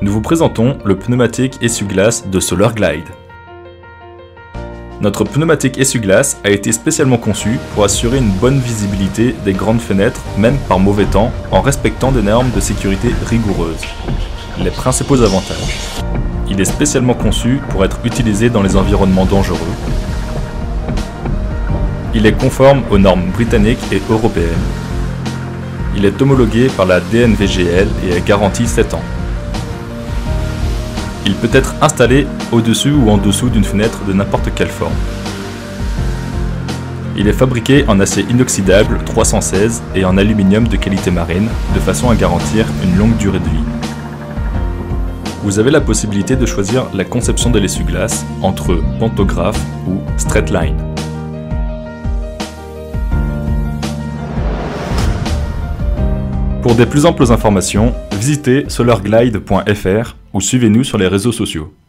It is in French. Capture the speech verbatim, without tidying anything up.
Nous vous présentons le pneumatique essuie-glace de Solarglide. Notre pneumatique essuie-glace a été spécialement conçu pour assurer une bonne visibilité des grandes fenêtres, même par mauvais temps, en respectant des normes de sécurité rigoureuses. Les principaux avantages. Il est spécialement conçu pour être utilisé dans les environnements dangereux. Il est conforme aux normes britanniques et européennes. Il est homologué par la D N V G L et est garanti sept ans. Il peut être installé au-dessus ou en dessous d'une fenêtre de n'importe quelle forme. Il est fabriqué en acier inoxydable trois cent seize et en aluminium de qualité marine, de façon à garantir une longue durée de vie. Vous avez la possibilité de choisir la conception de l'essuie-glace entre pantographe ou straight line. Pour des plus amples informations, visitez solarglide point F R ou suivez-nous sur les réseaux sociaux.